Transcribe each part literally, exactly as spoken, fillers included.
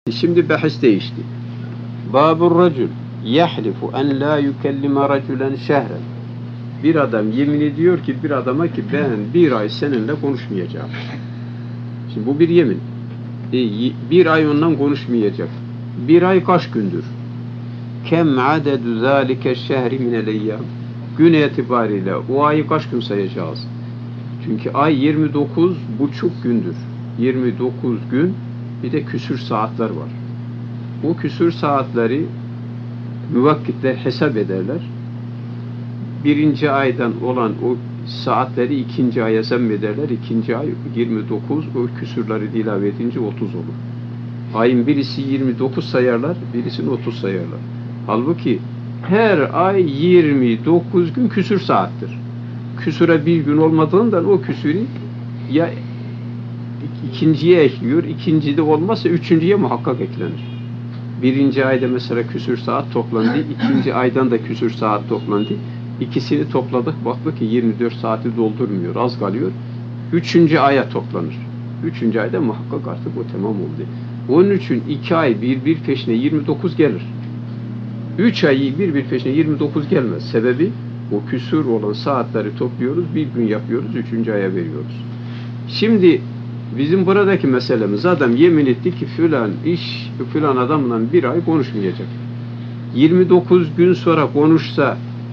Şimdi bahis değişti. Babur racul yahlifu en la yukellime raculen şehren. Bir adam yemin ediyor ki bir adama ki ben bir ay seninle konuşmayacağım. Şimdi bu bir yemin. E, bir ay ondan konuşmayacak. Bir ay kaç gündür? Kem adedu zâlike şehri minel eyyâm. Gün itibariyle o ayı kaç gün sayacağız? Çünkü ay yirmi dokuz buçuk gündür. yirmi dokuz gün bir de küsür saatler var. O küsür saatleri müvakkitler hesap ederler. Birinci aydan olan o saatleri ikinci aya zemmederler. İkinci ay yirmi dokuz, o küsürleri ilave edince otuz olur. Ayın birisi yirmi dokuz sayarlar, birisini otuz sayarlar. Halbuki her ay yirmi dokuz gün küsür saattir. Küsüre bir gün olmadığından o küsürü ya ikinciye ekliyor, ikincide olmazsa üçüncüye muhakkak eklenir. Birinci ayda mesela küsür saat toplandı, ikinci aydan da küsür saat toplandı. İkisini topladık, baktık ki yirmi dört saati doldurmuyor, az kalıyor. Üçüncü aya toplanır. Üçüncü ayda muhakkak artık o tamam oldu. Onun için iki ay bir bir peşine yirmi dokuz gelir. Üç ayı bir bir peşine yirmi dokuz gelmez. Sebebi o küsur olan saatleri topluyoruz, bir gün yapıyoruz, üçüncü aya veriyoruz. Şimdi bizim buradaki meselemiz, adam yemin etti ki filan iş, filan adamla bir ay konuşmayacak. yirmi dokuz gün sonra konuşsa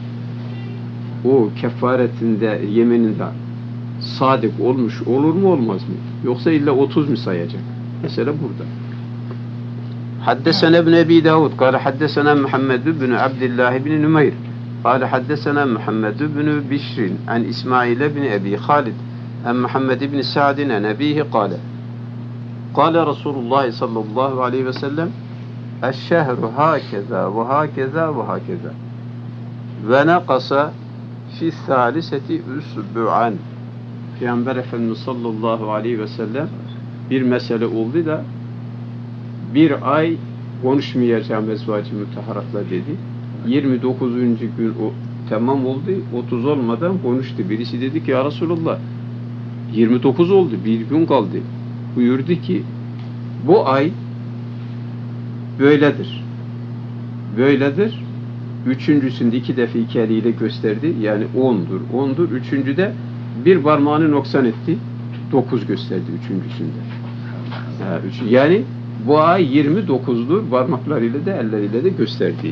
o kefaretinde, yemininde sadık olmuş olur mu olmaz mı? Yoksa illa otuz mu sayacak? Mesela burada. Haddesena ibn Ebi Davud, kâle haddesena Muhammed ibn Abdillah ibn Nümeyr, kâle haddesena Muhammed ibn Bişrin, an İsmail ibn Ebi Halid, an Muhammed ibn Sa'din, an Ebihi kâle. Kâle Resulullah sallallahu aleyhi ve sellem, eşşehru hâkeza ve hâkeza ve hâkeza. Ve nekasa fi thâliseti üsbu'an. Peygamber Efendimiz sallallahu aleyhi ve sellem bir mesele oldu da bir ay konuşmayacağım ezvacı müteharatla dedi. yirmi dokuzuncu gün o tamam oldu. otuz olmadan konuştu. Birisi dedi ki ya Resulullah yirmi dokuz oldu. Bir gün kaldı. Buyurdu ki bu ay böyledir. Böyledir. Üçüncüsünde iki defa iki eliyle gösterdi. Yani ondur. Ondur. Üçüncüde bir parmağını noksan etti. Dokuz gösterdi üçüncüsünde. Yani bu ay yirmi dokuzdur. Parmaklarıyla da elleriyle de gösterdi.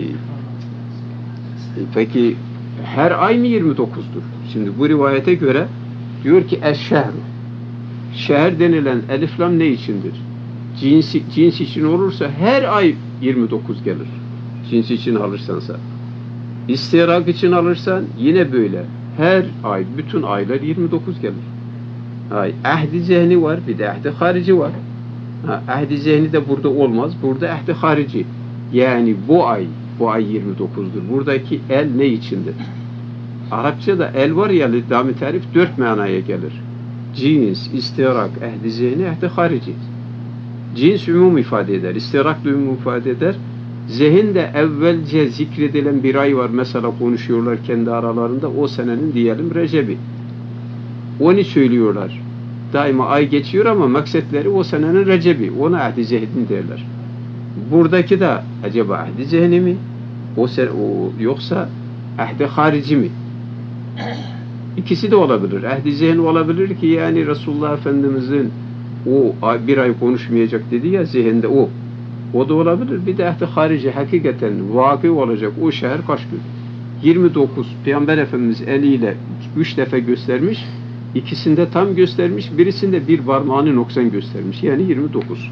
Peki her ay mı yirmi dokuzdur? Şimdi bu rivayete göre diyor ki eşşehru. Şehir denilen elif lam ne içindir? Cins, cins için olursa her ay yirmi dokuz gelir. Cins için alırsansa. İstirak için alırsan yine böyle. Her ay, bütün aylar yirmi dokuz gelir. Ay, ahdi zehni var, bir de ahdi harici var. Ha, ahdi zehni de burada olmaz. Burada ahdi harici. Yani bu ay, bu ay yirmi dokuzdur. Buradaki el ne içindir? Arapçada el var ya, lidami tarif dört manaya gelir. Cins, istirak, ahdi zehni, ahdi harici. Cins umum ifade eder. İstirak da umum ifade eder. Zihin de evvelce zikredilen bir ay var. Mesela konuşuyorlar kendi aralarında. O senenin diyelim Recep'i. Onu söylüyorlar. Daima ay geçiyor ama maksetleri o senenin Recep'i. Ona ahdi zihni derler. Buradaki de acaba ahdi zihni mi? O, sen, o yoksa ahdi harici mi? İkisi de olabilir. Ahdi zihni olabilir ki yani Resulullah Efendimizin o bir ay konuşmayacak dedi ya, zihinde o. O da olabilir. Bir de ahdi harici hakikaten vakı olacak. O şehir kaç gün? yirmi dokuz. Peygamber Efendimiz eliyle üç defa göstermiş. İkisinde tam göstermiş. Birisinde bir parmağını noksan göstermiş. Yani yirmi dokuz.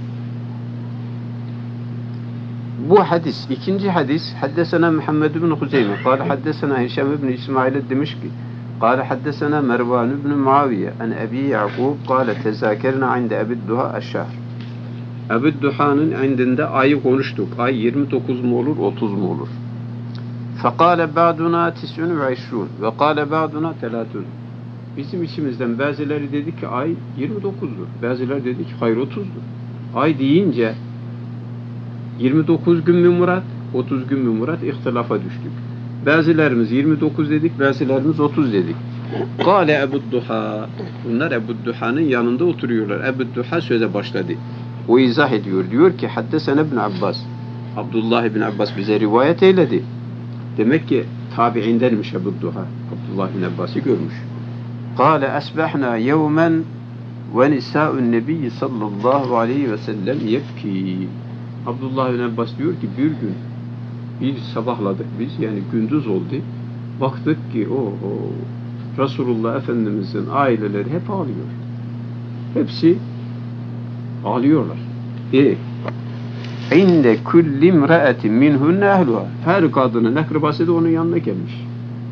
Bu hadis, ikinci hadis, haddesena Muhammed ibn Huzeyme, kâle haddesena Hişam ibn İsmail Dimişki, kâle haddesena Mervan ibn Muaviye, en Ebi Ya'kub, kâle tezâkerna inde Ebi'd-Duha eşşehr. Ebi'd-Duha'nın indinde ayı konuştuk. Ay yirmi dokuz mu olur, otuz mu olur? Fekâle ba'duna tis'un ve işrûn ve kâle ba'duna telâtun. Bizim içimizden bazıları dedi ki ay yirmi dokuzdur. Bazıları dedi ki hayır otuzdur. Ay deyince yirmi dokuz gün mü murat, otuz gün mü murat, ihtilafa düştük. Bazılarımız yirmi dokuz dedik, bazılarımız otuz dedik. Kâle Ebu'd-Duha. Bunlar Ebu'd-Duha'nın yanında oturuyorlar. Ebu'd-Duha söze başladı. O izah ediyor. Diyor ki Haddesene İbn Abbas. Abdullah İbn Abbas bize rivayet eyledi. Demek ki tabi'indenmiş Ebu Duha. Abdullah İbn Abbas'ı görmüş. Kâle esbehna yevmen ve nisâ'un nebiyyi sallallahu aleyhi ve sellem yebkî. Abdullah İbn Abbas diyor ki bir gün bir sabahladık biz, yani gündüz oldu. Baktık ki o, o Resulullah Efendimiz'in aileleri hep ağlıyor. Hepsi ağlıyorlar. E inde kulli imra'atin minhunne ehluha. Her kadının akrabası da onun yanına gelmiş.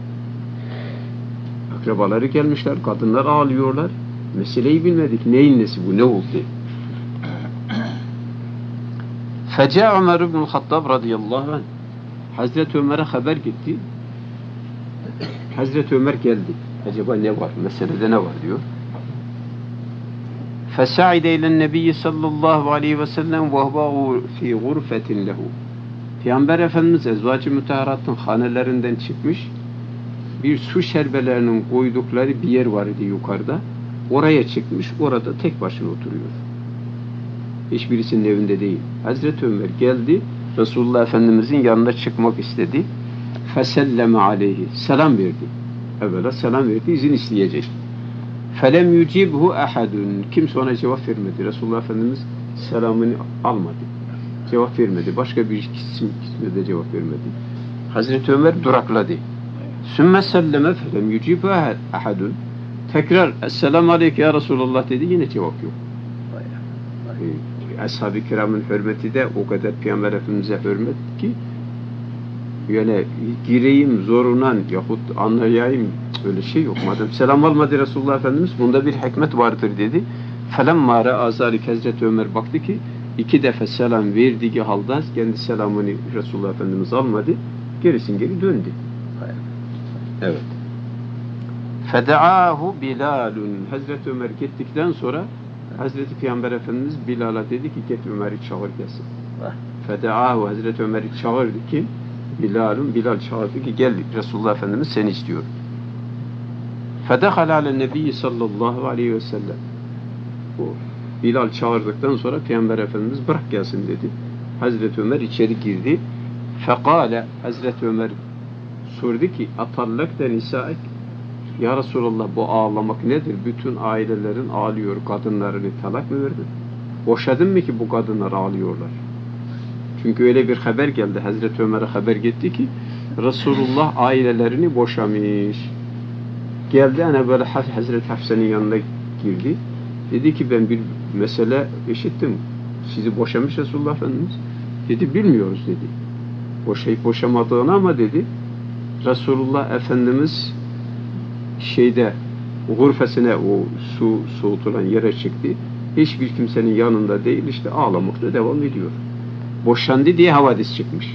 Akrabaları gelmişler, kadınlar ağlıyorlar. Meseleyi bilmedik. Neyin nesi bu? Ne oldu? Feca Ömer ibn Hattab radıyallahu anh. Hazreti Ömer'e haber gitti. Hazreti Ömer geldi. Acaba ne var? Meselede ne var diyor. فَسَعِدَ اِلَى النَّبِيِّ sallallahu aleyhi ve sellem وَهْبَغُ فِي غُرْفَةٍ لَهُ. Peygamber Efendimiz ezvacı müteharatın hanelerinden çıkmış. Bir su şerbelerinin koydukları bir yer var idi yukarıda. Oraya çıkmış. Orada tek başına oturuyor. Hiçbirisinin evinde değil. Hazreti Ömer geldi. Resulullah Efendimizin yanına çıkmak istedi. فَسَلَّمَ عَلَيْهِ. Selam verdi. Evvela selam verdi. İzin isteyecek. فَلَمْ يُجِبْهُ اَحَدٌ. Kimse ona cevap vermedi. Resulullah Efendimiz selamını almadı. Cevap vermedi. Başka bir isim de cevap vermedi. Hazreti Ömer durakladı. ثُمَّ سَلَّمَ فَلَمْ يُجِبْهُ اَحَدٌ. Tekrar Esselamu Aleyke ya Resulullah dedi. Yine cevap yok. Ashab-ı kiramın hürmeti de o kadar Peygamber Efendimiz'e hürmet ki yani gireyim zorunan yahut anlayayım öyle şey yok. Madem selam almadı Resulullah Efendimiz bunda bir hikmet vardır dedi. فَلَمَّا رَأَى ذَٰلِكَ Hazreti Ömer baktı ki iki defa selam verdiği halde kendi selamını Resulullah Efendimiz almadı. Gerisin geri döndü. Evet. فَدَعَاهُ بِلَالٌ. Hazreti Ömer gittikten sonra Hazreti Peygamber Efendimiz Bilal'a dedi ki git Ömer'i çağır gelsin. فَدَعَاهُ. Hazreti Ömer'i çağırdı ki Bilal'un Bilal çağırdı ki gel Resulullah Efendimiz seni istiyor. فَدَخَلَ عَلَى النَّبِيِّ sallallahu aleyhi ve sellem. O Bilal çağırdıktan sonra Peygamber Efendimiz bırak gelsin dedi. Hazreti Ömer içeri girdi. فَقَالَ. Hazreti Ömer sordu ki atallakte nisaik. Ya Resulallah bu ağlamak nedir? Bütün ailelerin ağlıyor. Kadınlarını talak mı verdin? Boşadın mı ki bu kadınlar ağlıyorlar? Çünkü öyle bir haber geldi. Hazreti Ömer'e haber gitti ki Resulullah ailelerini boşamış. Geldi hani böyle Hazreti Hafsa'nın yanına girdi. Dedi ki ben bir mesele işittim. Sizi boşamış Resulullah Efendimiz. Dedi bilmiyoruz dedi. Boşayıp boşamadığını ama dedi Resulullah Efendimiz şeyde gurfesine o su soğutulan yere çıktı. Hiçbir kimsenin yanında değil işte ağlamakta devam ediyor. Boşandı diye havadis çıkmış.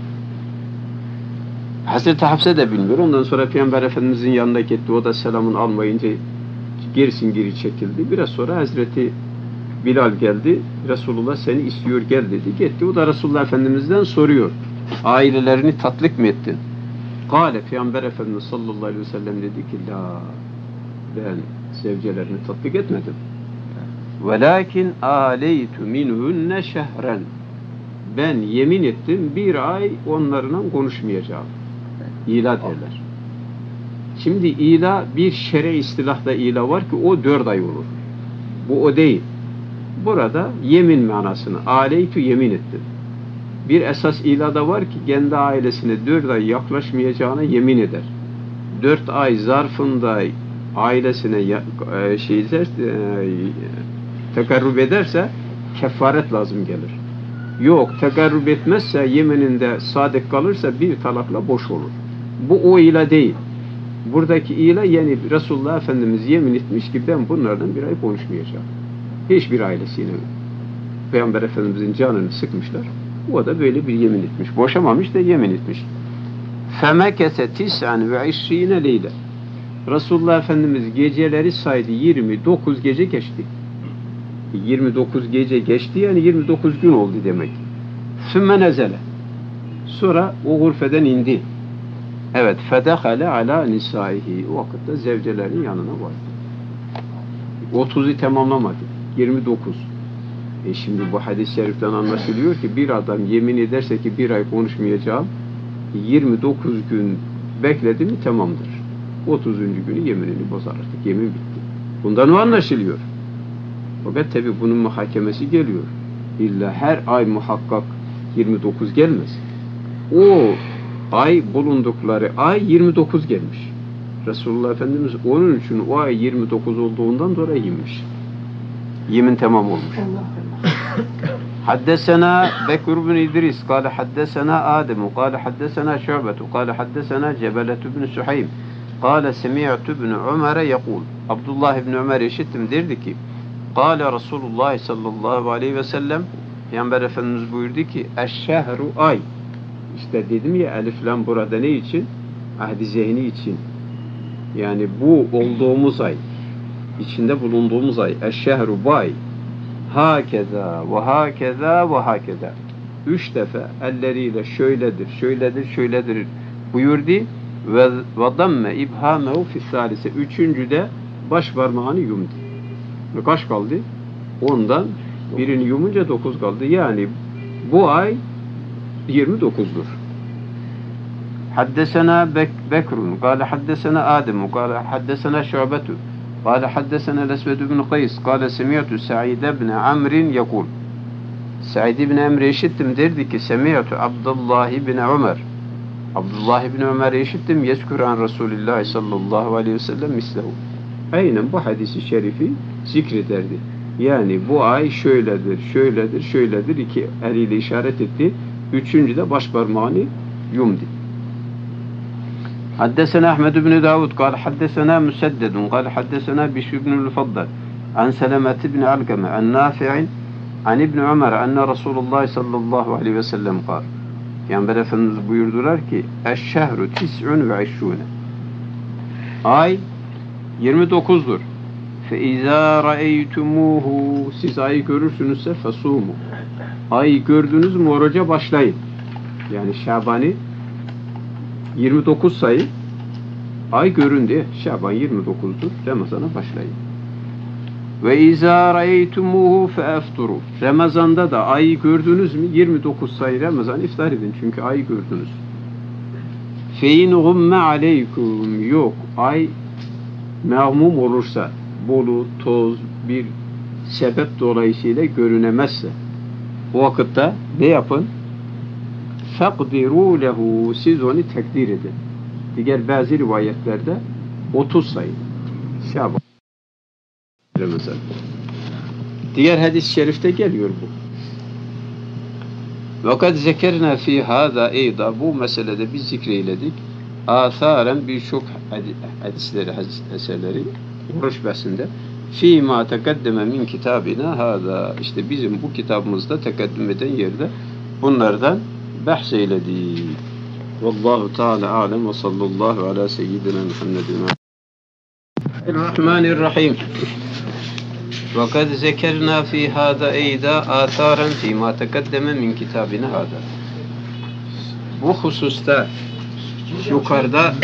Hazreti Hafsa da bilmiyor. Ondan sonra Peygamber Efendimizin yanına gitti. O da selamını almayınca gerisin geri çekildi. Biraz sonra Hazreti Bilal geldi. Resulullah seni istiyor gel dedi. Gitti. O da Resulullah Efendimiz'den soruyor. Ailelerini tatlık mı ettin? Kale Peygamber Efendimiz sallallahu aleyhi ve sellem dedi ki la ben zevcelerini tatbik etmedim. Velakin aleytu minhunne şehren. Ben yemin ettim bir ay onlarla konuşmayacağım. İla derler. Şimdi ila bir şer'i istilahda ila var ki o dört ay olur. Bu o değil. Burada yemin manasını aleytu yemin ettim. Bir esas ilada var ki kendi ailesine dört ay yaklaşmayacağına yemin eder. Dört ay zarfında ailesine e, şey eder, e, tekarrub ederse kefaret lazım gelir. Yok, tekarrub etmezse yemininde sadık kalırsa bir talakla boş olur. Bu o ila değil. Buradaki ila yani Resulullah Efendimiz yemin etmiş ki ben bunlardan bir ay konuşmayacağım. Hiçbir ailesiyle Peygamber Efendimizin canını sıkmışlar. O da böyle bir yemin etmiş. Boşamamış da yemin etmiş. فَمَكَسَ تِسْعًا وَعِشْرِينَ لَيْلًا. Resulullah Efendimiz geceleri saydı. yirmi dokuz gece geçti. yirmi dokuz gece geçti yani yirmi dokuz gün oldu demek. ثُمَّ نَزَلَ. Sonra o gurfeden indi. Evet. فَدَخَلَ عَلَى نِسَائِهِ. O vakitte zevcelerin yanına vardı. otuzu tamamlamadı. yirmi dokuz. E şimdi bu hadis-i şeriften anlaşılıyor ki bir adam yemin ederse ki bir ay konuşmayacağım, yirmi dokuz gün bekledi mi tamamdır. otuzuncu günü yeminini bozar artık. Yemin bitti. Bundan o anlaşılıyor. Fakat tabi bunun muhakemesi geliyor. İlla her ay muhakkak yirmi dokuz gelmez. O ay bulundukları ay yirmi dokuz gelmiş. Resulullah Efendimiz onun için o ay yirmi dokuz olduğundan dolayı yemiş. Yemin tamam olmuş. حدثنا بكر بن إدريس قال حدثنا آدم قال حدثنا شعبة قال حدثنا جبلة بن سحيم قال سمعت ابن عمر يقول عبد الله بن عمر işittim derdi ki قال رسول الله sallallahu aleyhi ve sellem Peygamber Efendimiz buyurdu ki eşşehru ay işte dedim ya elif lam burada ne için? Ahdi zihni için. Yani bu olduğumuz ay içinde bulunduğumuz ay eşşehru bu ay hakeza ve hakeza ve hakeza üç defa elleriyle şöyledir, şöyledir, şöyledir buyurdu ve ve damme ibhamehu fi salise üçüncüde baş parmağını yumdu. Ve kaç kaldı? Ondan birini yumunca dokuz kaldı. Yani bu ay yirmi dokuzdur. Haddesena Bek Bekrun قال حدثنا آدم قال حدثنا شعبة قال حدثنا الأسود بن قيس قال سمعت سعيد بن عمرو يقول Said ibn Emre işittim derdi ki Semi'tu Abdullah ibn Ömer Abdullah ibn Ömer işittim yezkuran Resulullah sallallahu aleyhi ve sellem mislehu. Aynen bu hadisi şerifi zikrederdi. Yani bu ay şöyledir, şöyledir, şöyledir iki eliyle işaret etti. Üçüncü de baş parmağını yumdu. حدثنا أحمد بن داود قال حدثنا مسدد قال حدثنا بشر بن المفضل عن سلمة بن علقمة عن نافع عن ابن عمر أن رسول الله صلى الله عليه وسلم قال Peygamber Efendimiz buyurdular ki eşşehru tis'un ve işşûne ay yirmi dokuzdur. Fe izâ ra'eytumûhû siz ayı görürsünüzse fesûmû ayı gördünüz mü oruca başlayın. Yani Şaban'ı yirmi dokuz sayı ay göründü. Şaban yirmi dokuzdur. Ramazan'a başlayın. Ve izâ ra'eytumûhû feefturu Ramazan'da da ayı gördünüz mü yirmi dokuz sayı Ramazan iftar edin. Çünkü ayı gördünüz. Fe in gumme aleykum yok ay mağmum olursa bulut, toz bir sebep dolayısıyla görünemezse o vakitte ne yapın? فَقْدِرُوا لَهُ siz onu takdir edin. Diğer bazı rivayetlerde otuz sayı. Şaban. Mesela. Diğer hadis-i şerifte geliyor bu. وَقَدْ زَكَرْنَا فِي هَذَا اَيْضًا bu meselede biz zikreyledik. Âthâren birçok hadisleri, hadis eserleri oruç bahsinde. فِي مَا تَقَدَّمَ مِنْ كِتَابِنَا هَذَا işte bizim bu kitabımızda tekaddüm eden yerde bunlardan bahs eyledik. Vallahu Teala alem ve sallallahu ala seyyidina Muhammedin. Bismillahirrahmanirrahim. Ve kad zekerna fi hâzâ eyda âthâren fî mâ tekeddeme min kitâbina hâzâ. Bu hususta yukarıda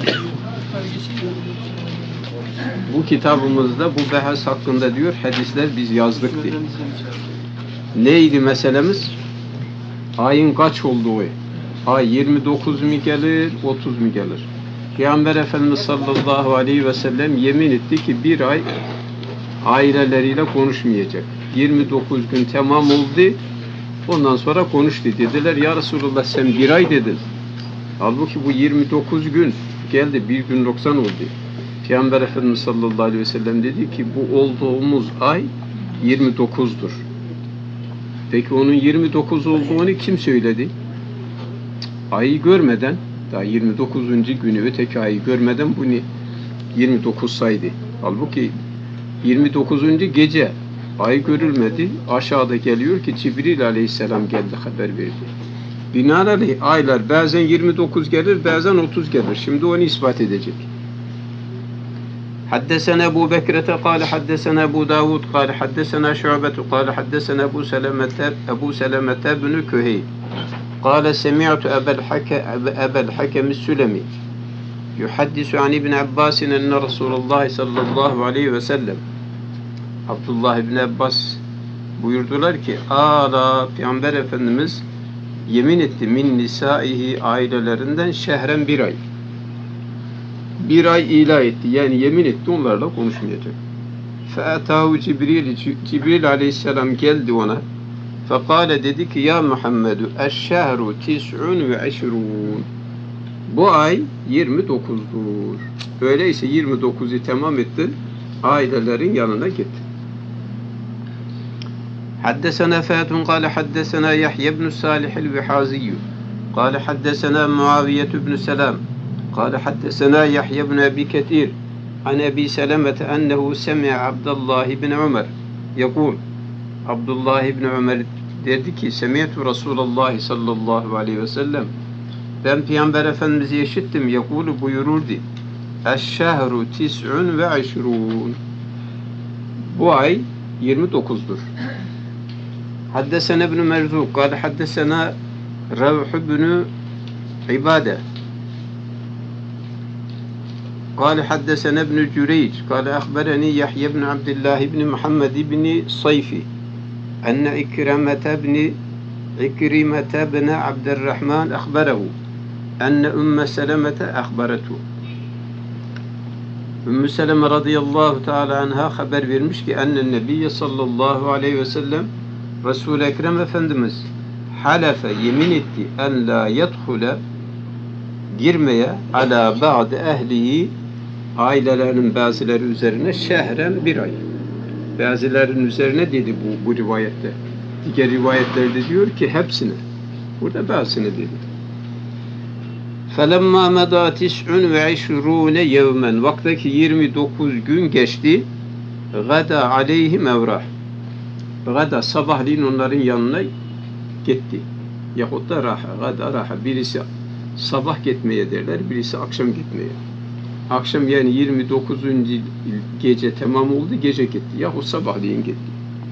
bu kitabımızda bu bahs hakkında diyor hadisler biz yazdık diye. Neydi meselemiz? Ayın kaç olduğu. Ay yirmi dokuz mu gelir, otuz mu gelir? Peygamber Efendimiz sallallahu aleyhi ve sellem yemin etti ki bir ay aileleriyle konuşmayacak. yirmi dokuz gün tamam oldu. Ondan sonra konuştu. Dediler ya Resulullah sen bir ay dedin. Halbuki bu yirmi dokuz gün geldi. Bir gün noksan oldu. Peygamber Efendimiz sallallahu aleyhi ve sellem dedi ki bu olduğumuz ay yirmi dokuzdur. Peki onun yirmi dokuz olduğunu kim söyledi? Ayı görmeden, daha yirmi dokuzuncu günü öteki ayı görmeden bunu yirmi dokuz saydı. Halbuki yirmi dokuzuncu gece ay görülmedi. Aşağıda geliyor ki Cibril aleyhisselam geldi haber verdi. Binaenaleyh aylar bazen yirmi dokuz gelir, bazen otuz gelir. Şimdi onu ispat edecek. حدثنا أبو بكرة قال حدثنا أبو داود قال حدثنا شعبة قال حدثنا أبو سلمة أبو سلمة بن كهيل قال سمعت أبا الحكم أبا الحكم السلمي يحدث عن ابن عباس أن رسول الله صلى الله عليه وسلم Abdullah ibn Abbas Buyurdular ki ala Peygamber Efendimiz yemin etti min nisaihi ailelerinden şehren bir ay. Bir ay ilah etti. Yani yemin etti onlarla konuşmayacak. Fe'atahu Cibril, Cibril aleyhisselam geldi ona. Fekale dedi ki ya Muhammedu eşşehru tis'un ve eşrun. Bu ay yirmi dokuzdur. Öyleyse yirmi dokuzu tamam ettin. Ailelerin yanına git. Haddesena Fatun kâle haddesena Yahya ibn Salih el-Vihaziyyü kâle haddesena Muaviye ibn Selam kâle haddesena Yahya ibn Ebi Ketir an Ebi Selemete ennehu semi'a Abdullah ibn Ömer yekûl. Abdullah ibn Ömer dedi ki semi'tu Resulullah sallallahu aleyhi ve sellem, ben Peygamber Efendimiz'i işittim, yekûlu buyururdu, eşşehru tis'un ve eşrûn. Bu ay yirmi dokuzdur. Haddesena ibn Merzuk kâle haddesena Revh ibn İbade قال حدثنا ابن جريج قال أخبرني يحيى بن عبد الله بن محمد بن صيفي أن إكرمة بن إكرمة بن عبد الرحمن أخبره أن أم سلمة أخبرته. Ümmü Seleme radıyallahu teala anha haber vermiş ki enne Nebiye sallallahu aleyhi ve sellem Resul-i Ekrem Efendimiz halefe yemin etti en la yedhule girmeye ala ba'de ehlihi ailelerinin bazıları üzerine şehren bir ay. Bazıların üzerine dedi bu, bu rivayette. Diğer rivayetlerde diyor ki hepsine. Burada bazısını dedi. فَلَمَّا مَدَى تِسْعٌ وَعِشْرُونَ يَوْمًا vaktaki yirmi dokuz gün geçti. Gada aleyhi mevrah. Gada sabahleyin onların yanına gitti. Yahut da raha. Gada raha. Birisi sabah gitmeye derler, birisi akşam gitmeye. Akşam yani yirmi dokuzuncu gece tamam oldu, gece gitti. Yahut sabahleyin gitti.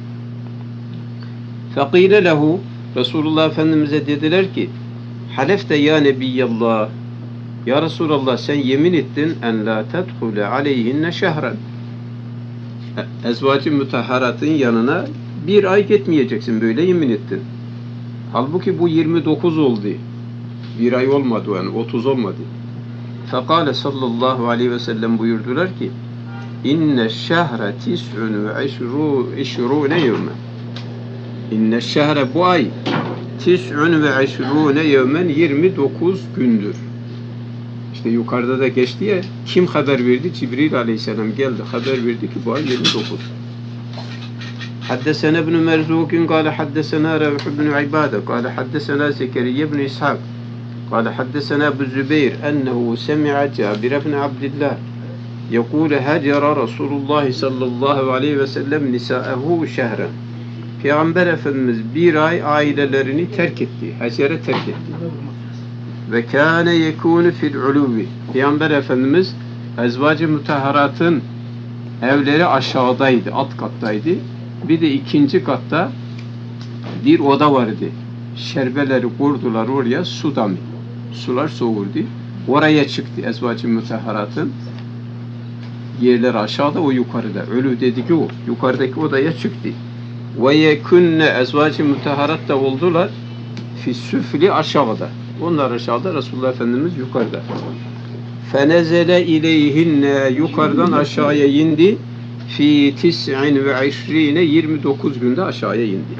فَقِيلَ lehu Resulullah Efendimiz'e dediler ki halefte ya Nebiyallah, ya Resulallah sen yemin ettin en la tedhule aleyhinne şehren, ezvacı mütahharatın yanına bir ay gitmeyeceksin, böyle yemin ettin. Halbuki bu yirmi dokuz oldu, bir ay olmadı yani otuz olmadı. Fekale sallallahu aleyhi ve sellem buyurdular ki inne şehre tis'un ve eşrûne yevmen, inne şehre bu ay tis'un ve eşrûne yevmen yirmi dokuz gündür. İşte yukarıda da geçti ya, kim haber verdi? Cibril aleyhisselam geldi, haber verdi ki bu ay yirmi dokuz. Haddesena ibn Merzukin kâle haddesena Revh ibn İbade kâle haddesena Zekeriye ibn İshak kâle haddesena Ebu Zübeyir ennehu semi'a Cabir ibn Abdillah yekûle hecera Resulullah sallallahu aleyhi ve sellem nisâehu şehren. Peygamber Efendimiz bir ay ailelerini terk etti, hecere terk etti. Ve kâne yekûnü fil ulûvi. Peygamber Efendimiz ezvacı mutahharatın evleri aşağıdaydı, alt kattaydı. Bir de ikinci katta bir oda vardı. Şerbeleri kurdular oraya, su damı. Sular soğurdu. Oraya çıktı ezvacı mutahharatın. Yerler aşağıda, o yukarıda. Ölü dedi ki o. Yukarıdaki odaya çıktı. Ve yekunne ezvacı mutahharat da oldular. Fi süfli aşağıda. Onlar aşağıda, Resulullah Efendimiz yukarıda. Fenezele ileyhinne yukarıdan aşağıya indi. Fi tis'in ve işrine yirmi dokuz günde aşağıya indi.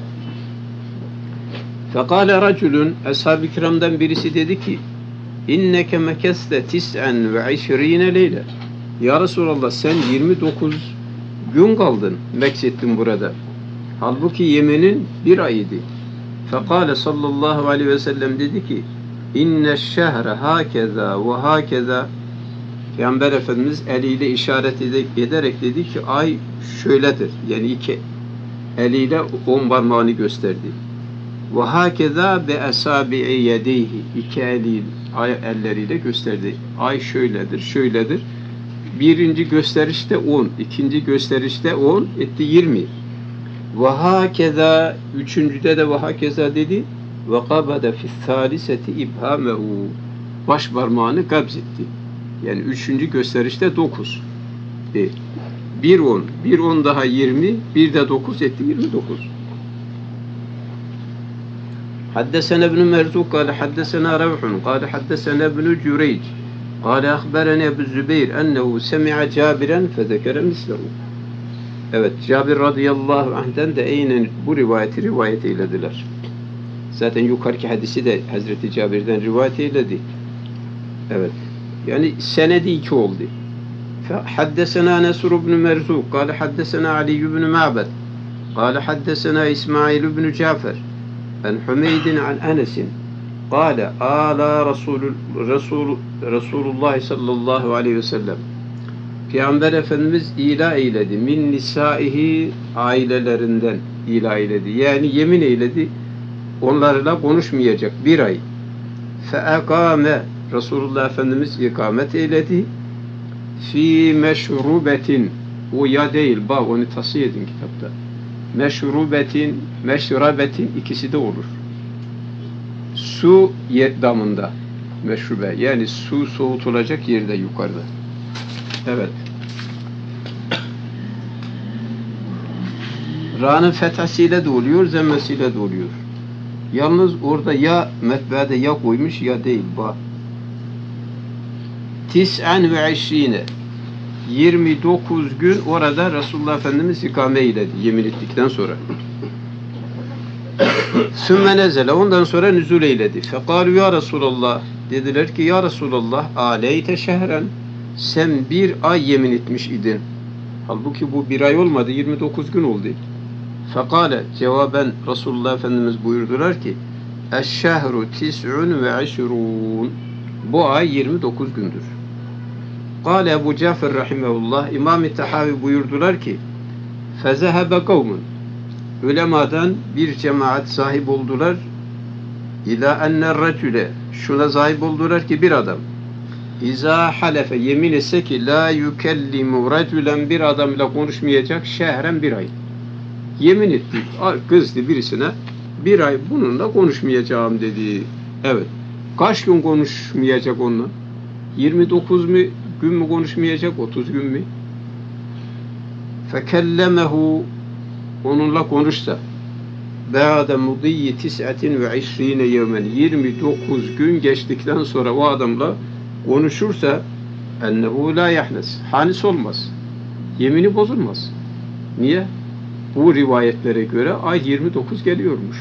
Fekale raculun, ashab-ı kiramdan birisi dedi ki inneke mekeste tis'en ve işrine leyle. Ya Resulallah sen yirmi dokuz gün kaldın, meksettin burada. Halbuki Yemen'in bir ayıydı. Fekale sallallahu aleyhi ve sellem dedi ki inne şehre hakeza ve hakeza. Peygamber Efendimiz eliyle işaret ederek dedi ki ay şöyledir. Yani iki eliyle on parmağını gösterdi. Ve hakeza be esabi'i yedeyhi. İki eliyle, ay elleriyle gösterdi. Ay şöyledir, şöyledir. Birinci gösterişte on, ikinci gösterişte on, etti yirmi. Ve hakeza, üçüncüde de ve hakeza dedi. Ve kabada fi's-sâliseti ibhamehu. Baş parmağını kabz etti. Yani üçüncü gösterişte dokuz. E, Bir on. Bir on daha yirmi. Bir de dokuz etti yirmi dokuz. حدثنا ابن مرزوق قال حدثنا روح قال حدثنا ابن جريج قال أخبرني أبو الزبير أنه سمع جابرا فذكر مثله. Evet, Cabir radıyallahu anh'den de aynen bu rivayeti rivayet eylediler. Zaten yukarıki hadisi de Hazreti Cabir'den rivayet eyledi. Evet. Yani senedi iki oldu. حدثنا نصر بن مرزوق قال حدثنا علي بن معبد قال حدثنا إسماعيل بن جعفر عن حميد عن أنس قال آل رسول رسول رسول الله sallallahu aleyhi ve sellem Peygamber Efendimiz ila eyledi min nisaihi ailelerinden ila eyledi. Yani yemin eyledi onlarla konuşmayacak bir ay. Feekame Resulullah Efendimiz ikamet eyledi fi meşrubetin o ya değil bak onu tasih edin kitapta. Meşrubetin, meşrabetin ikisi de olur. Su damında meşrube yani su soğutulacak yerde yukarıda. Evet. Ra'nın fethasiyle de oluyor, zemmesiyle de oluyor. Yalnız orada ya metbeade ya koymuş ya değil. Bak. Tis'an ve işrine yirmi dokuz gün orada Resulullah Efendimiz ikame eyledi yemin ettikten sonra. Sümme nezele ondan sonra nüzul eyledi. Fekalu ya Resulallah dediler ki ya Resulallah aleyte şehren sen bir ay yemin etmiş idin. Halbuki bu bir ay olmadı yirmi dokuz gün oldu. Fekale cevaben Resulullah Efendimiz buyurdular ki eşşehru tis'un ve işrun bu ay yirmi dokuz gündür. Kale Ebu Cafer rahimehullah İmam-ı Tahavi buyurdular ki fezehebe kavmun ulemadan bir cemaat sahip oldular ila enne recüle şuna sahip oldular ki bir adam İza halefe yemin etse ki la yukellimu recülen bir adamla konuşmayacak şehren bir ay. Yemin etti, kızdı birisine bir ay bununla konuşmayacağım dedi. Evet. Kaç gün konuşmayacak onunla? yirmi dokuz mu gün mü konuşmayacak? otuz gün mü? Fekellemehu onunla konuşsa ba'de mudiyyi tis'atin ve işrine yevmen yirmi dokuz gün geçtikten sonra o adamla konuşursa ennehu la yahnes hanis olmaz. Yemini bozulmaz. Niye? Bu rivayetlere göre ay yirmi dokuz geliyormuş.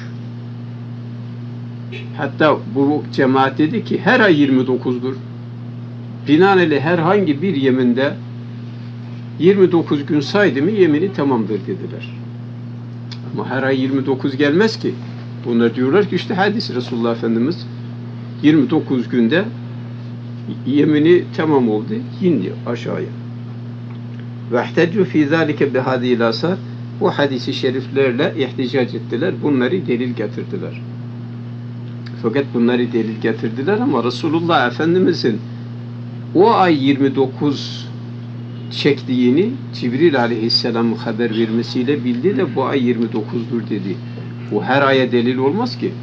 Hatta bu cemaat dedi ki her ay yirmi dokuzdur. Binaenaleyh herhangi bir yeminde yirmi dokuz gün saydı mı yemini tamamdır dediler. Ama her ay yirmi dokuz gelmez ki. Bunlar diyorlar ki işte hadis Resulullah Efendimiz yirmi dokuz günde yemini tamam oldu. İndi aşağıya. Vehteccu fî zâlike bihâdîl asar bu hadisi şeriflerle ihticac ettiler. Bunları delil getirdiler. Fakat bunları delil getirdiler ama Resulullah Efendimiz'in o ay yirmi dokuz çektiğini Cibril Aleyhisselam'ın haber vermesiyle bildi de bu ay yirmi dokuzdur dedi. Bu her aya delil olmaz ki.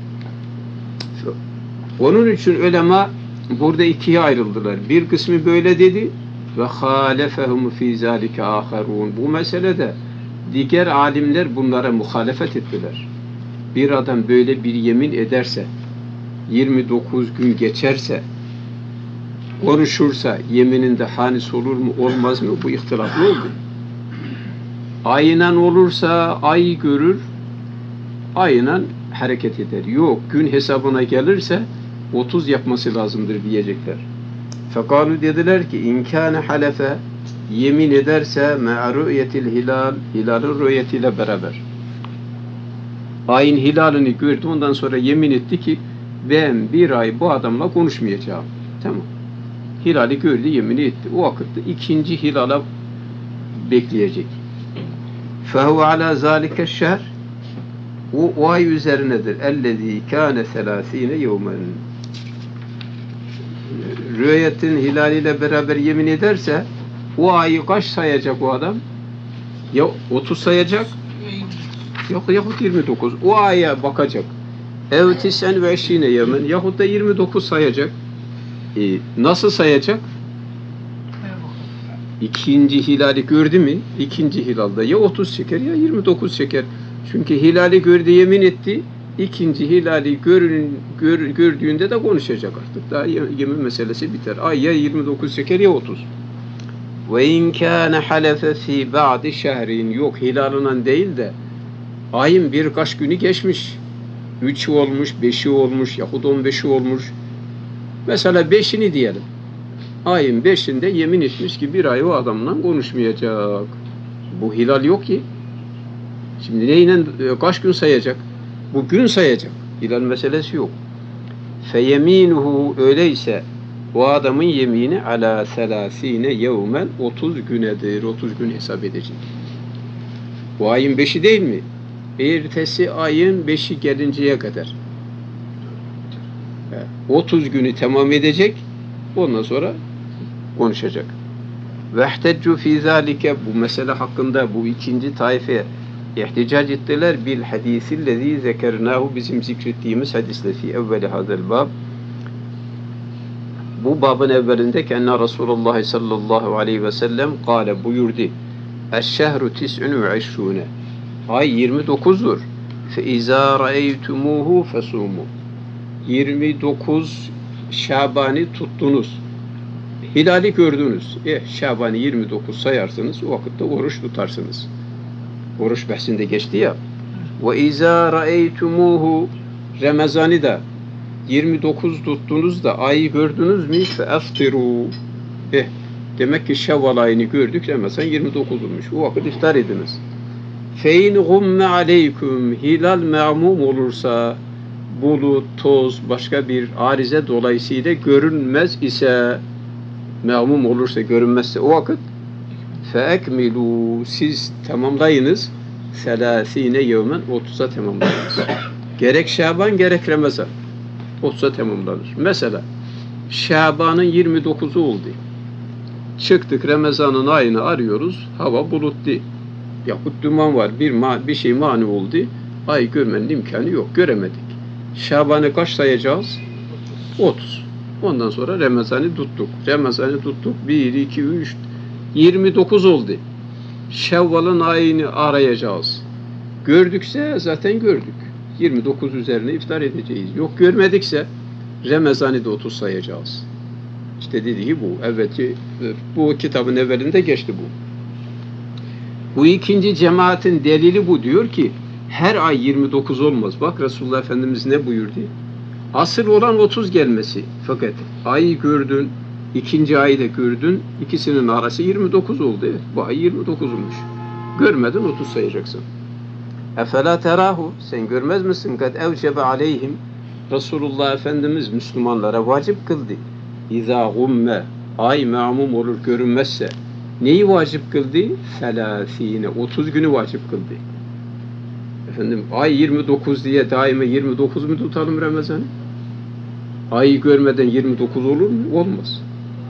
Onun için ulema burada ikiye ayrıldılar. Bir kısmı böyle dedi ve halefehum fî zâlike âherûn. Bu meselede diğer alimler bunlara muhalefet ettiler. Bir adam böyle bir yemin ederse yirmi dokuz gün geçerse konuşursa yemininde hanis olur mu olmaz mı bu ihtilaflı oldu. Aynen olursa ay görür aynen hareket eder. Yok gün hesabına gelirse otuz yapması lazımdır diyecekler. Fekalu dediler ki inkâne halefe yemin ederse me'a rü'yetil hilal hilalın rü'yetiyle beraber. Ayın hilalini gördü ondan sonra yemin etti ki ben bir ay bu adamla konuşmayacağım. Tamam. Hilali gördü yemini etti. O vakitte ikinci hilala bekleyecek. Fehu ala zâlike şehr o, o ay üzerinedir. Ellezî kâne selâsîne yevmen rü'yetin hilaliyle beraber yemin ederse o ayı kaç sayacak o adam? Ya otuz sayacak yok yahut yirmi dokuz. O aya bakacak. Ev tisen ve eşine yemen yahut da yirmi dokuz sayacak. E, nasıl sayacak? ikinci hilali gördü mü? İkinci hilalda ya otuz çeker ya yirmi dokuz çeker. Çünkü hilali gördü, yemin etti. İkinci hilali görün, gör, gördüğünde de konuşacak artık. Daha yemin meselesi biter. Ay ya yirmi dokuz çeker ya otuz. Ve in kana halefe fi ba'di şehrin, yok hilalından değil de ayın birkaç günü geçmiş. Üçü olmuş, beşi olmuş yahut on beşi olmuş. Mesela beşini diyelim. Ayın beşinde yemin etmiş ki bir ay o adamla konuşmayacak. Bu hilal yok ki. Şimdi neyle kaç gün sayacak? Bu gün sayacak. Hilal meselesi yok. Feyeminuhu, öyleyse o adamın yemini ala selasine yevmen, otuz günedir. otuz gün hesap edecek. Bu ayın beşi değil mi? Ertesi ayın beşi gelinceye kadar otuz günü tamam edecek. Ondan sonra konuşacak. Vehteccu fî zâlike, bu mesele hakkında bu ikinci taife ihticac ettiler bil hadisillezî zekernâhu, bizim zikrettiğimiz hadisle fi evveli hadel bab. Bu babın evvelinde ki enne Resulullah sallallahu aleyhi ve sellem kâle, buyurdu. Eşşehru tis'un ve işrûne, ay yirmi dokuzdur. Fe izâ ra'eytumuhu fesûmû, yirmi dokuz Şaban'ı tuttunuz. Hilali gördünüz. Eh, Şaban'ı yirmi dokuz sayarsınız. O vakitte oruç tutarsınız. Oruç bahsinde geçti ya. Ve izâ ra'eytumuhu, Ramazan'ı da yirmi dokuz tuttunuz da ayı gördünüz mü? Fe aftirû. Eh, demek ki Şevval ayını gördük. Ramazan yirmi dokuz olmuş. O vakit iftar ediniz. Fe in gumme aleyküm, hilal ma'mum olursa, bulut, toz, başka bir arize dolayısıyla görünmez ise, ma'mum olursa, görünmezse o vakit feekmilu, siz tamamlayınız, selasine yevmen, otuza tamamlayınız. Gerek Şaban gerek Ramazan otuza tamamlanır. Mesela Şaban'ın yirmi dokuzu oldu. Çıktık, Ramazan'ın ayını arıyoruz. Hava bulutlu. Yahut duman var. Bir, ma bir şey mani oldu. Ay görmenin imkanı yok. Göremedik. Şaban'ı kaç sayacağız? otuz. Ondan sonra Ramazan'ı tuttuk. Ramazan'ı tuttuk. bir, iki, üç, yirmi dokuz oldu. Şevval'ın ayını arayacağız. Gördükse zaten gördük. yirmi dokuz üzerine iftar edeceğiz. Yok görmedikse Ramazan'ı da otuz sayacağız. İşte dediği bu. Evvelki, bu kitabın evvelinde geçti bu. Bu ikinci cemaatin delili bu. Diyor ki her ay yirmi dokuz olmaz. Bak Resulullah Efendimiz ne buyurdu? Asıl olan otuz gelmesi. Fakat ayı gördün, ikinci ayı da gördün, ikisinin arası yirmi dokuz oldu. Evet, bu ay yirmi dokuz olmuş. Görmedin, otuz sayacaksın. Efela terahu, sen görmez misin? Kad evcebe aleyhim, Resulullah Efendimiz Müslümanlara vacip kıldı. İzâ gumme, ay ma'mum olur görünmezse, neyi vacip kıldı? Selâsine, otuz günü vacip kıldı. Efendim, ay yirmi dokuz diye daima yirmi dokuz mu tutalım Ramazan'ı? Ayı görmeden yirmi dokuz olur mu? Olmaz.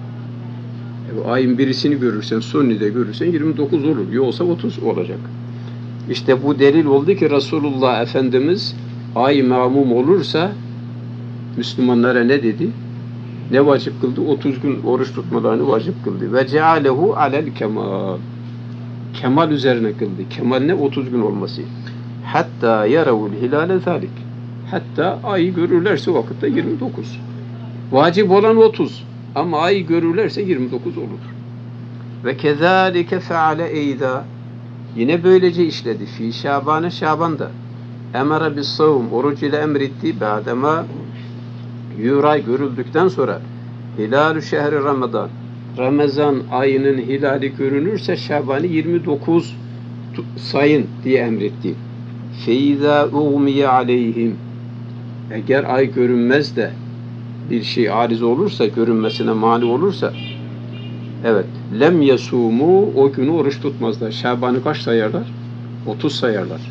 E, ayın birisini görürsen, sonunu da görürsen yirmi dokuz olur. Yoksa otuz olacak. İşte bu delil oldu ki Resulullah Efendimiz ay mamum olursa Müslümanlara ne dedi? Ne vacip kıldı? otuz gün oruç tutmalarını vacip kıldı. Ve cealehu alel kemal. Kemal üzerine kıldı. Kemal ne? otuz gün olması. Hatta yaravul hilale zalik. Hatta ayı görürlerse o vakitte yirmi dokuz. Vacip olan otuz. Ama ayı görürlerse yirmi dokuz olur. Ve kezalike feale eyda. Yine böylece işledi. Fi Şaban'ı Şaban'da. Emara bis savum. Oruç ile emretti. Ba'dema yuray görüldükten sonra hilalü şehri Ramazan. Ramazan ayının hilali görünürse Şaban'ı yirmi dokuz sayın diye emretti. Feyza uğmiye aleyhim. Eğer ay görünmez de bir şey ariz olursa, görünmesine mani olursa, evet, lem yasumu, o günü oruç tutmazlar. Şaban'ı kaç sayarlar? otuz sayarlar.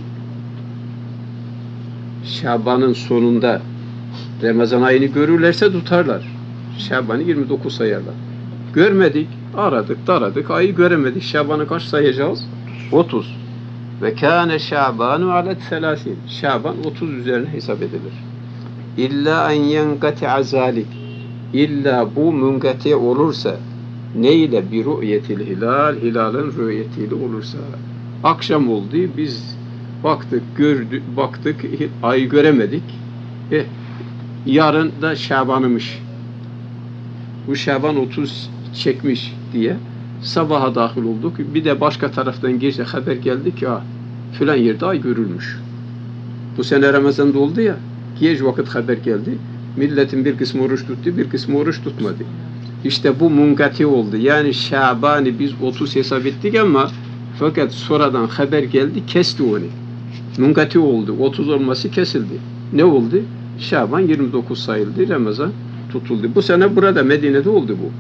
Şaban'ın sonunda Ramazan ayını görürlerse tutarlar. Şaban'ı yirmi dokuz sayarlar. Görmedik, aradık, taradık, ayı göremedik. Şaban'ı kaç sayacağız? otuz. Ve kâne Şabanu alet selâsin. Şaban otuz üzerine hesap edilir. İlla en yenkati'a zâlik. İlla bu münkati olursa, Ne ile? Bir ru'yetil hilal, hilalın rü'yetiyle olursa. Akşam oldu, biz baktık, gördük, baktık, ay göremedik. E, yarın da Şaban'ımış. Bu Şaban otuz çekmiş diye sabaha dahil olduk. Bir de başka taraftan gece haber geldi ki ha, filan yerde ay görülmüş. Bu sene Ramazan'da oldu ya, geç vakit haber geldi. Milletin bir kısmı oruç tuttu, bir kısmı oruç tutmadı. İşte bu munkati oldu. Yani Şaban'ı biz otuz hesap ettik ama fakat sonradan haber geldi, kesti onu. Munkati oldu. otuz olması kesildi. Ne oldu? Şaban yirmi dokuz sayıldı. Ramazan tutuldu. Bu sene burada Medine'de oldu bu.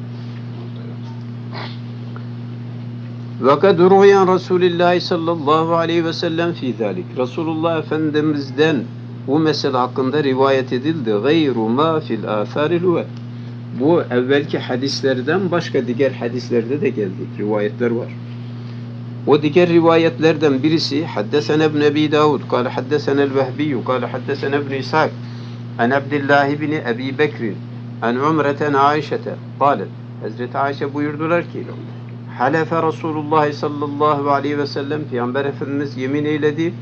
وَقَدْ رُوِيَنْ رَسُولِ اللّٰهِ sallallahu aleyhi ve sellem fî ذَٰلِكِ Resulullah Efendimiz'den bu mesele hakkında rivayet edildi. غَيْرُ مَا فِي الْآثَارِ الْوَدْ Bu evvelki hadislerden başka diğer hadislerde de geldi. Rivayetler var. O diğer rivayetlerden birisi Haddesene ibn Ebi Davud kâle haddesene el-Vehbiyyü kâle haddesene ibn İshak an Abdullah ibn Ebi Bekr an Umreten Aişete kâlet Hazreti Ayşe buyurdular ki Halefe Resulullah sallallahu aleyhi ve sellem Peygamber Efendimiz yemin eyledi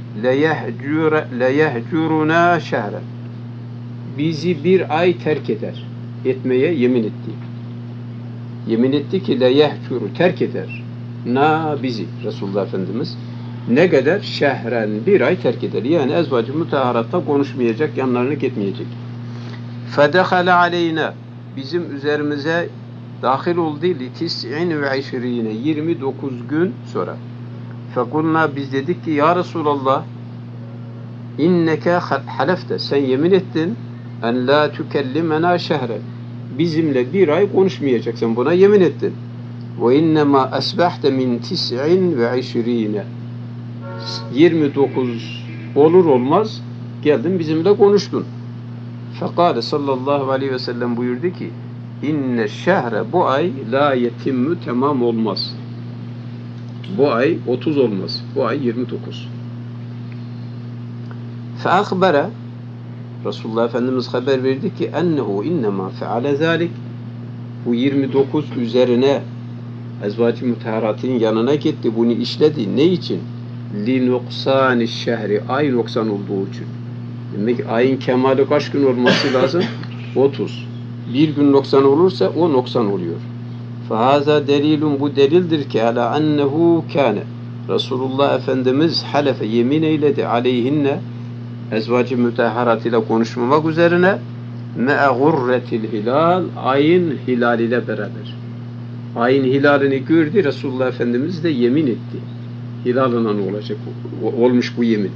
leyehcuruna şehre bizi bir ay terk eder etmeye yemin etti. Yemin etti ki leyehcuru terk eder. Na bizi Resulullah Efendimiz ne kadar şehren bir ay terk eder. Yani ezvacı mutahharatta konuşmayacak, yanlarına gitmeyecek. Fedehale aleyna bizim üzerimize dahil oldu li tis'in ve işrine yirmi dokuz gün sonra. Fekulna biz dedik ki ya Resulallah inneke halefte sen yemin ettin en la tükellimena şehre bizimle bir ay konuşmayacaksın. Buna yemin ettin. Ve innema asbahte min tis'in ve işrine yirmi dokuz olur olmaz geldin bizimle konuştun. Fekale sallallahu aleyhi ve sellem buyurdu ki inne şehre bu ay la yetimmü tamam olmaz. Bu ay otuz olmaz. Bu ay yirmi dokuz. Fe akbere Resulullah Efendimiz haber verdi ki ennehu innema feale zalik bu yirmi dokuz üzerine ezvacı mutahharatın yanına gitti. Bunu işledi. Ne için? Li nuksani şehri ay noksan olduğu için. Demek ayın kemali kaç gün olması lazım? otuz. Bir gün noksan olursa o noksan oluyor. Fahaza delilun bu delildir ki ala ennehu kâne Resulullah Efendimiz halefe yemin eyledi aleyhinne ezvacı mütahharatıyla konuşmamak üzerine me'e gurretil hilal ayın hilal ile beraber. Ayın hilalini gördü. Resulullah Efendimiz de yemin etti. Hilalına ne olacak? Olmuş bu yemin.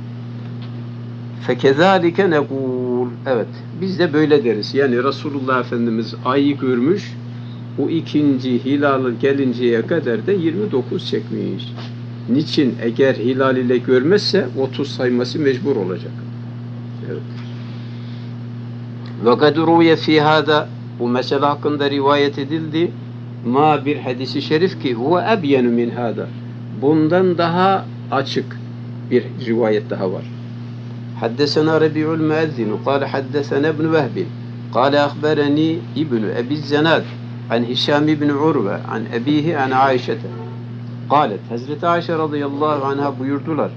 Fekezalike nekul. Evet. Biz de böyle deriz. Yani Resulullah Efendimiz ayı görmüş. O ikinci hilal gelinceye kadar da yirmi dokuz çekmiş. Niçin? Eğer hilal ile görmezse otuz sayması mecbur olacak. Evet. Ve kad ruye fi hada bu mesele hakkında rivayet edildi. Ma bir hadisi şerif ki huve ebyenu min hada. Bundan daha açık bir rivayet daha var. Haddesena Rabi'ul Müezzinu kâle haddesena ibn Vehbin kâle ahbereni İbn Ebi Zenad an Hişam ibn Urve an ebihi an Ayşete kâlet Hazreti Ayşe radıyallahu anha buyurdular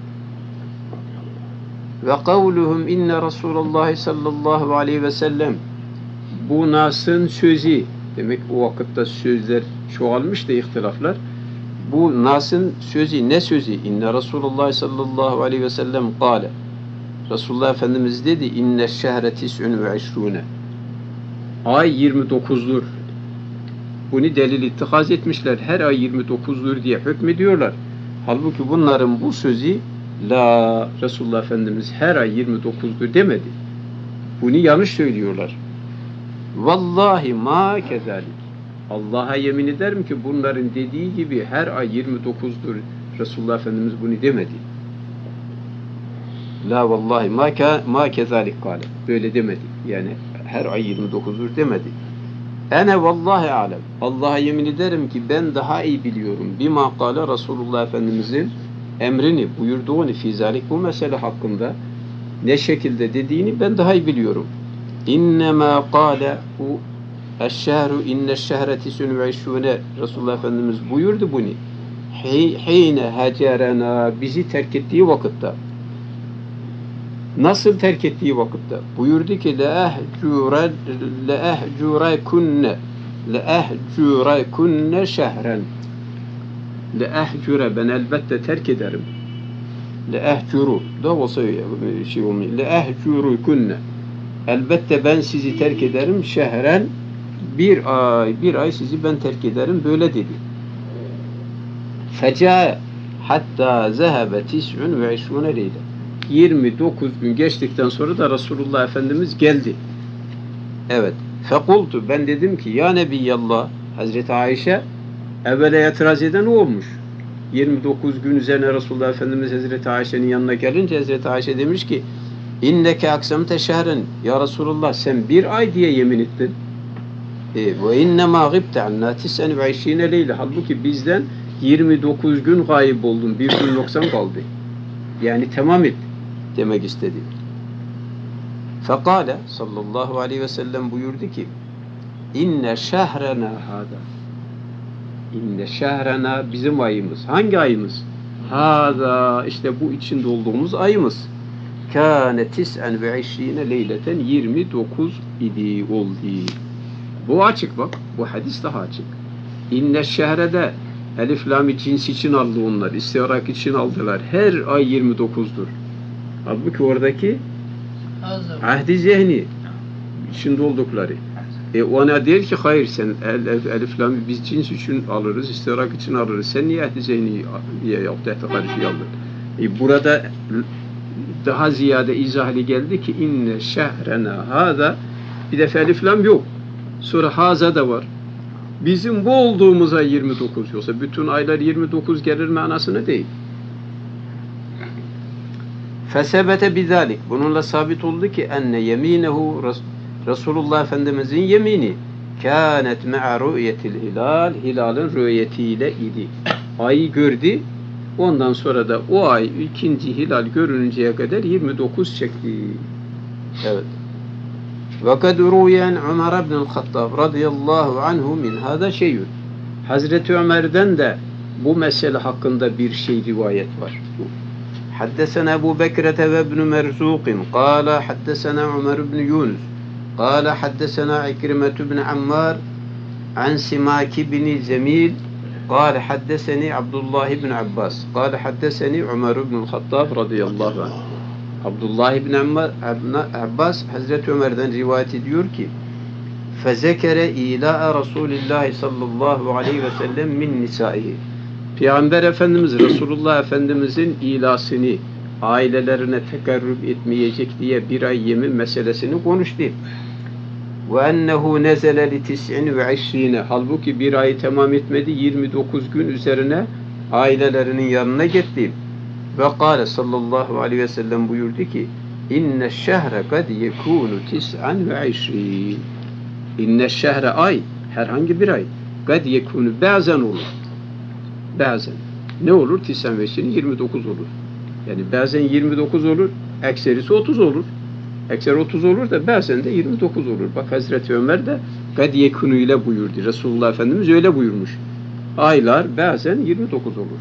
ve kavluhum inne Resulullah sallallahu aleyhi ve sellem bu Nas'ın sözü demek o vakitte sözler çoğalmış da ihtilaflar. Bu Nas'ın sözü ne sözü? İnne Resulullah sallallahu aleyhi ve sellem kâle. Resulullah Efendimiz dedi inne şehre tis'ün ve işrûne. Ay yirmi dokuzdur. Bunu delil ittikaz etmişler. Her ay yirmi dokuzdur diye hükmediyorlar. Halbuki bunların bu sözü la Resulullah Efendimiz her ay yirmi dokuzdur demedi. Bunu yanlış söylüyorlar. Vallahi ma kezalik. Allah'a yemin ederim ki bunların dediği gibi her ay yirmi dokuzdur. Resulullah Efendimiz bunu demedi. La vallahi ma ka ma kezalik kâle. Böyle demedi. Yani her ay yirmi dokuzdur demedi. Ene vallahi alem. Allah'a yemin ederim ki ben daha iyi biliyorum. Bima kâle Resulullah Efendimizin emrini buyurduğunu fizalik bu mesele hakkında ne şekilde dediğini ben daha iyi biliyorum. İnnemâ kâle bu Eşşehru inneşşehre tis'un ve işşûne. Resulullah Efendimiz buyurdu bunu. Hine hecerena, bizi terk ettiği vakitte. Nasıl terk ettiği vakitte? Buyurdu ki le'ehcure le'ehcurekunne le'ehcurekunne şehren. Le'ehcure, ben elbette terk ederim. Le'ehcuru da olsa şey olmuyor. Le'ehcurukunne, elbette ben sizi terk ederim. Şehren, bir ay, bir ay sizi ben terk ederim. Böyle dedi. Feca hatta zehebe tis'un ve işrûne leyle. yirmi dokuz gün geçtikten sonra da Resulullah Efendimiz geldi. Evet. Fekultu, ben dedim ki ya Nebiyallah, Hazreti Ayşe evvela itiraz eden o olmuş. yirmi dokuz gün üzerine Resulullah Efendimiz Hazreti Ayşe'nin yanına gelince Hazreti Ayşe demiş ki inneke aksamte şehren, ya Resulullah sen bir ay diye yemin ettin. Ve innemâ gibte annâ tis'en ve işrîne leyle. Halbuki bizden yirmi dokuz gün gayip oldun. Bir gün noksan kaldı. Yani tamam et demek istedi. Fekale sallallahu aleyhi ve sellem buyurdu ki inne şehrena hâdâ. İnne şehrena, bizim ayımız. Hangi ayımız? Hâdâ, işte bu içinde olduğumuz ayımız. Kâne tis'en ve işrîne leyleten, yirmi dokuz idi, oldu. Bu açık bak. Bu hadis daha açık. İnne şehrede elif lam-ı cins için aldı onlar. İstiyarak için aldılar. Her ay yirmi dokuzdur. Halbuki oradaki ahdi zihni içinde oldukları. E ona der ki hayır sen elif, elif lam biz cins için alırız, istiyarak için alırız. Sen niye ahdi zihni yaptı, ehti karşı aldın? E burada daha ziyade izahli geldi ki inne şehrena hâzâ, bir defa elif lam yok. Sonra haza da var. Bizim bu olduğumuz ay yirmi dokuz, yoksa bütün aylar yirmi dokuz gelir manasına değil. Fesebete bizalik, bununla sabit oldu ki enne yeminehu, Resulullah Efendimizin yemini kânet me'a rü'yetil hilal, hilalın rü'yetiyle idi. Ayı gördü, ondan sonra da o ay ikinci hilal görününceye kadar yirmi dokuz çekti. Evet. وَقَدْ رُوْيَنْ عُمَرَ بْنِ الْخَطَّابِ radıyallahu anhu min hâdâ şeyün. Hazreti Ömer'den de bu mesele hakkında bir şey rivayet var. حدثنا أبو بكرة وابن مرزوق قال حدثنا عمر بن يونس قال حدثنا عكرمة بن عمار عن سماك بن زميل قال حدثني عبد الله بن عباس قال حدثني عمر بن الخطاب رضي الله عنه. Abdullah ibn Abbas Hazreti Ömer'den rivayet ediyor ki fezekere ila'a Resulullah sallallahu aleyhi ve sellem min nisaihi. Peygamber Efendimiz Resulullah Efendimizin ilasını, ailelerine tekarrub etmeyecek diye bir ay yemin meselesini konuştu. Ve ennehu nezele li tis'in ve işrine. Halbuki bir ayı tamam etmedi, yirmi dokuz gün üzerine ailelerinin yanına gitti. Ve kâle sallallahu aleyhi ve sellem buyurdu ki inne şehre kad yekûnu tis'an ve işrin. İnne şehre, ay, herhangi bir ay, kad yekûnu, bazen olur. Bazen. Ne olur? Tis'an ve işrin, yirmi dokuz olur. Yani bazen yirmi dokuz olur, ekserisi otuz olur. Ekser otuz olur da bazen de yirmi dokuz olur. Bak Hazreti Ömer de kad yekûnu ile buyurdu. Resulullah Efendimiz öyle buyurmuş. Aylar bazen yirmi dokuz olur.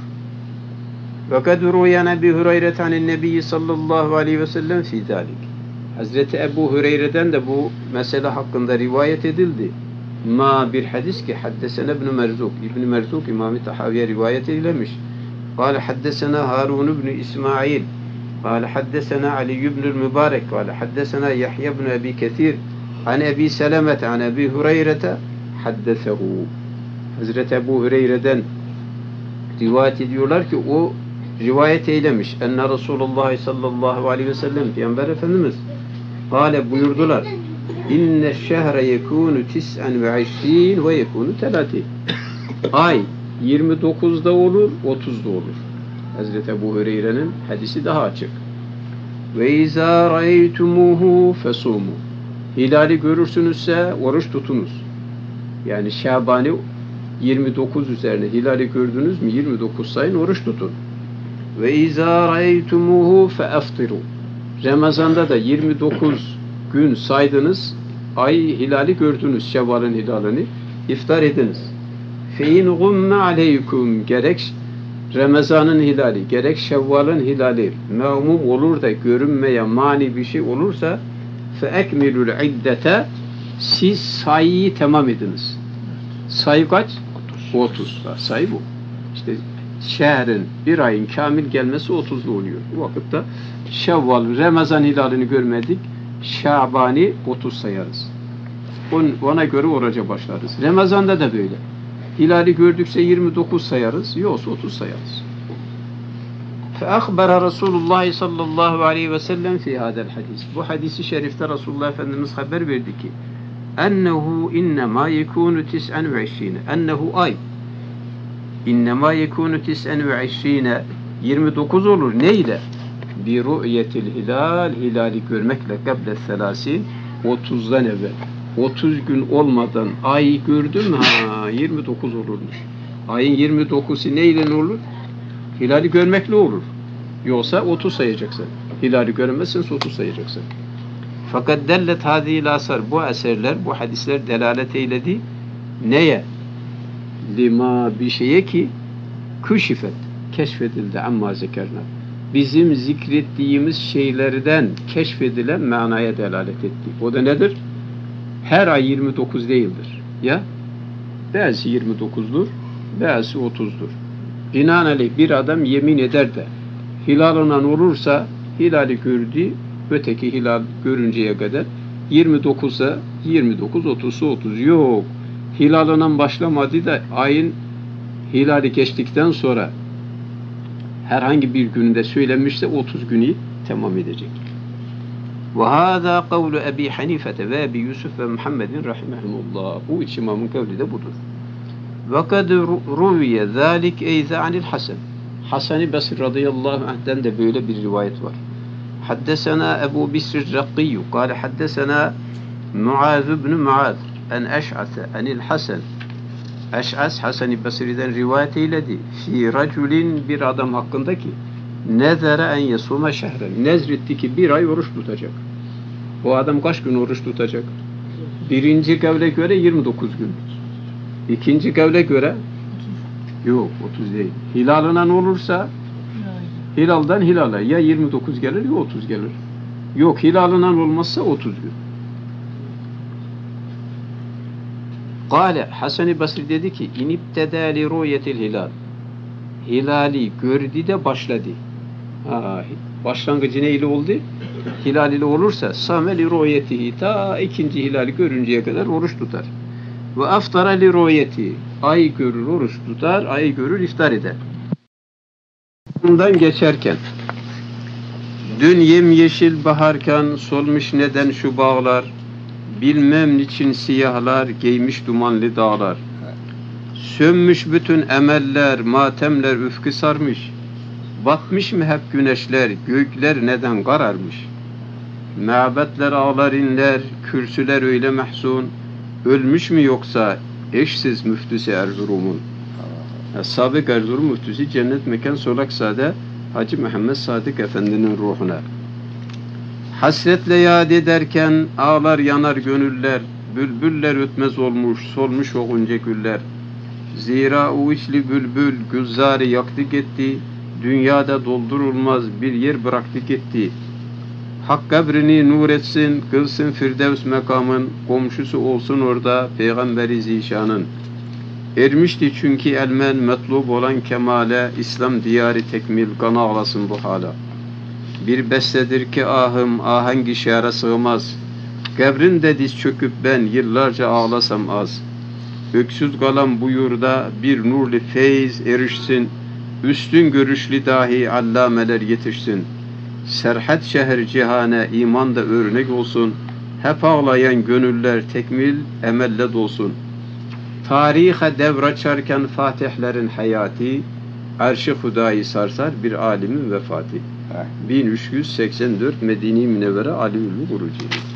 وَقَدْ رُوَيَنَ اَبِي هُرَيْرَةَ عَنِ النَّبِيِّ sallallahu aleyhi ve sellem fî ذَٰلِكِ. Hazreti Ebu Hureyre'den de bu mesele hakkında rivayet edildi. Ma bir hadis ki haddesene İbn Merzuk. İbn Merzuk İmam-ı Tahaviye rivayet eylemiş. قال حدثنا هارون بن إسماعيل قال حدثنا علي بن المبارك قال حدثنا يحيى بن أبي كثير عن أبي سلمة عن أبي هريرة حدثه. Hazreti Ebu Hureyre'den rivayet ediyorlar ki o rivayet eylemiş. Enne Resulullah sallallahu aleyhi ve sellem, Peygamber Efendimiz kâle buyurdular. İnne şehre yekûnu tis'en ve işrin ve yekûnu telâti. Ay yirmi dokuzda olur, otuzda olur. Hazreti Ebu Hureyre'nin hadisi daha açık. Ve izâ ra'eytumuhu fesûmû. Hilali görürsünüzse oruç tutunuz. Yani Şaban'ı yirmi dokuz üzerine hilali gördünüz mü yirmi dokuz sayın, oruç tutun. Ve izâ ra'eytumuhu feaftiru. Ramazan'da da yirmi dokuz gün saydınız, ay hilali gördünüz, Şevval'in hilalini, iftar ediniz. Fein gumme aleykum, gerek Ramazan'ın hilali, gerek Şevval'in hilali mevmum olur da görünmeye mani bir şey olursa fe ekmilul iddete, siz sayıyı tamam ediniz. Sayı kaç? otuz. Sayı bu. İşte şehrin bir ayın kamil gelmesi otuzlu oluyor. Bu vakitte Şevval, Ramazan hilalini görmedik. Şaban'i otuz sayarız. Ona göre oruca başlarız. Ramazan'da da böyle. Hilali gördükse yirmi dokuz sayarız. Yoksa otuz sayarız. فَأَخْبَرَ رَسُولُ اللّٰهِ sallallahu aleyhi ve sellem فِي هَذَا الْحَدِيثِ Bu hadisi şerifte Resulullah Efendimiz haber verdi ki اَنَّهُ اِنَّمَا يَكُونُ تِسْعًا وَعِشْرِينَ اَنَّهُ ay اِنَّمَا يَكُونُ تِسْعًا وَعِشْرِينَ yirmi dokuz olur. Neyle? Bir ru'yetil hilal, hilali görmekle kable selasin, otuzdan evvel. otuz gün olmadan ay gördüm, ha yirmi dokuz olurmuş. Ayın yirmi dokuzu neyle olur? Hilali görmekle olur. Yoksa otuz sayacaksın. Hilali göremezsen otuz sayacaksın. Fakat dellet hadîl asar, bu eserler, bu hadisler delalet eyledi. Neye? Lima bir şeye ki küşifet, keşfedildi amma zekerna. Bizim zikrettiğimiz şeylerden keşfedilen manaya delalet etti. O da nedir? Her ay yirmi dokuz değildir. Ya? Bazı yirmi dokuzdur, bazı otuzdur. Binaenaleyh bir adam yemin eder de hilalından olursa hilali gördü, öteki hilal görünceye kadar yirmi dokuzsa yirmi dokuz, otuzsa otuz. Yok. Hilalından başlamadı da ayın hilali geçtikten sonra herhangi bir gününde söylenmişse otuz günü tamam edecek. Ve hâzâ kavlu Ebi Hanifete ve Ebi Yusuf ve Muhammedin rahimehumullah. Bu üç imamın kavli de budur. Ve kad ruviye zâlik eyze anil Hasan. Hasan-ı Basri radıyallahu anh'den de böyle bir rivayet var. Haddesena Ebu Bisr Rakkiyyü kâle haddesena Muaz ibn Muaz en Eş'ase enil Hasan. Eş'as Hasan-ı Basri'den rivayet eyledi. Fi raculin, bir adam hakkında ki nezere en yesuma şehren. Nezretti ki bir ay oruç tutacak. O adam kaç gün oruç tutacak? Birinci kavle göre yirmi dokuz gün. İkinci kavle göre yok otuz değil. Hilalına ne olursa hilaldan hilala ya yirmi dokuz gelir ya otuz gelir. Yok hilalından olmazsa otuz gün. Kale Hasan-ı Basri dedi ki inibteda li ru'yetil hilal. Hilali gördü de başladı. Ha, başlangıcı neyle oldu? Hilal ile olursa sameli ru'yetihi, ta ikinci hilali görünceye kadar oruç tutar. Ve aftara li ru'yeti, ay görür oruç tutar, ay görür iftar eder. Bundan geçerken dün yemyeşil baharken solmuş neden şu bağlar, bilmem niçin siyahlar giymiş dumanlı dağlar. Sönmüş bütün emeller, matemler üfkü sarmış. Batmış mı hep güneşler, gökler neden kararmış? Mabetler ağlar inler, kürsüler öyle mahzun. Ölmüş mü yoksa eşsiz müftüsü Erzurum'un? Sabık Erzurum müftüsü Cennet Mekan Solakzade Hacı Muhammed Sadık Efendi'nin ruhuna. Hasretle yad ederken ağlar yanar gönüller, bülbüller ötmez olmuş, solmuş o gunca güller. Zira o içli bülbül gülzarı yaktı gitti, dünyada doldurulmaz bir yer bıraktı gitti. Hak kabrini nur etsin, kılsın Firdevs makamın, komşusu olsun orada Peygamberi Zişan'ın. Ermişti çünkü elmen metlub olan kemale, İslam diyarı tekmil kan ağlasın bu hala. Bir bestedir ki ahım ahengi şiara sığmaz. Kabrinde diz çöküp ben yıllarca ağlasam az. Öksüz kalan bu yurda bir nurlu feyz erişsin. Üstün görüşlü dahi allameler yetişsin. Serhat şehir cihane iman da örnek olsun. Hep ağlayan gönüller tekmil emelle dolsun. Tarihe devr açarken fatihlerin hayatı, arş-ı hudayı sarsar bir alimin vefatı. bin üç yüz seksen dört Medine-i Münevvere Ali Ulu Kurucu.